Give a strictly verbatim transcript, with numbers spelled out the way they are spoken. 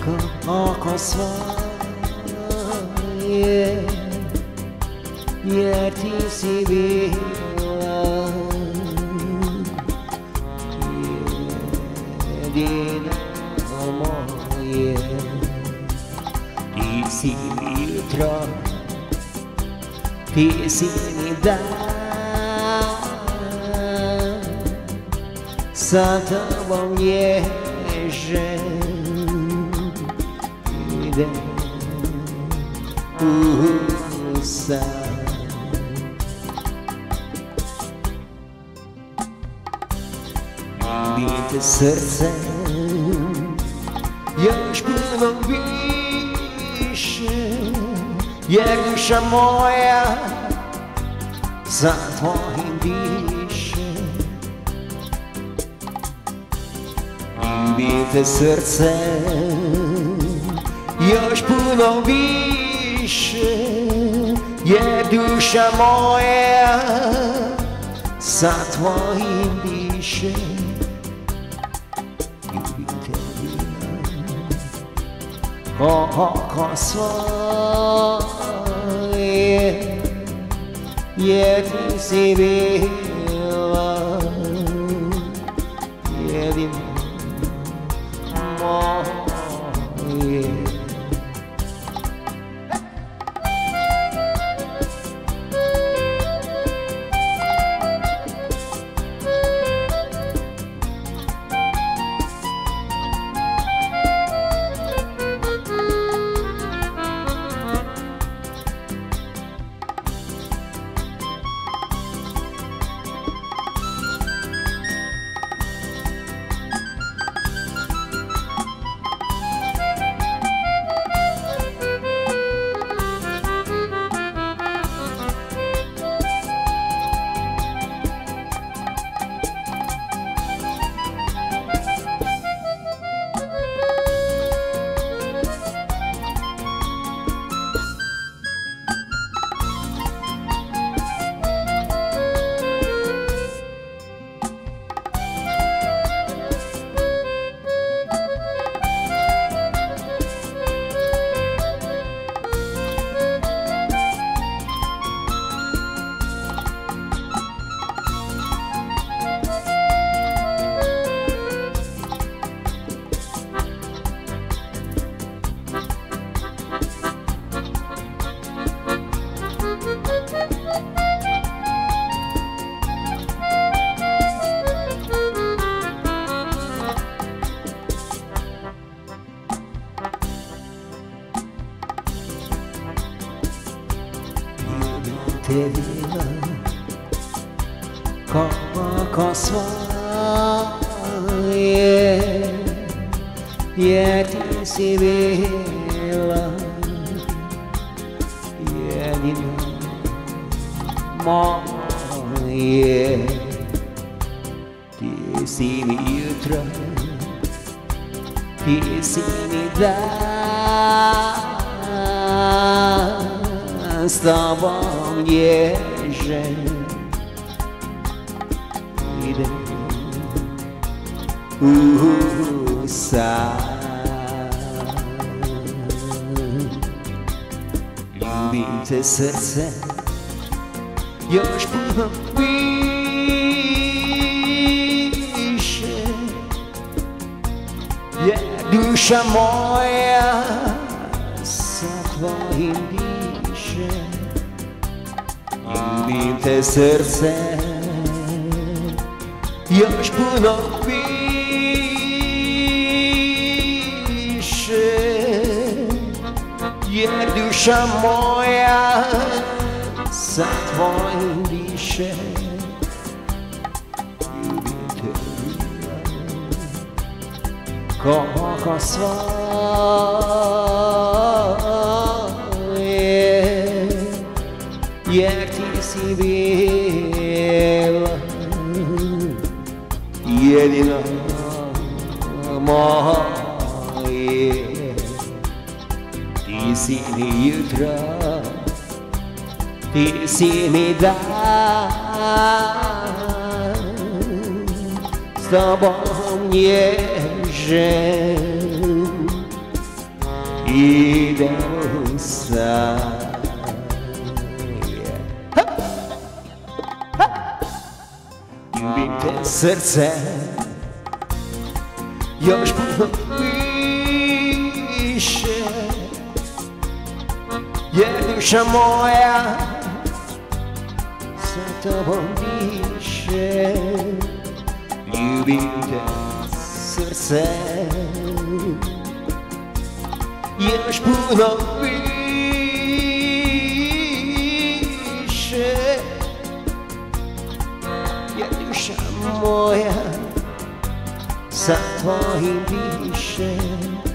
oko svoje, jer ti si bila jedino moje. Ti si mi jutro, ti si mi dan, sa tobom liježem, idem u san. Ljubim te srcem, još puno više, jer duša moja za tvojim diše. Ljubim te srcem, još puno više, jer duša moja sa tvojim diše. Ljubim te oko svoje, jer ti si bila jedino moje. Jedina oko svoje, jer ti si bila jedino moje. Ti si mi jutro, ti si mi dan, s tobom liježem, idem u san. Ljubim te srce, još puno više, jer duša moja sa tvojim diše. Ljubim te srce, još puno više, jer duša moja sa tvojim diše. Ljubim te oko svoje, jer ti si bila jedino moje. Ti si mi jutro, ti si mi dan, s tobom liježem, idemo sad. Ljubim te srce, još puno više, jer duša moja sa tobom više. Ljubim te srce, još puno više, jer duša moja sa tvojim više.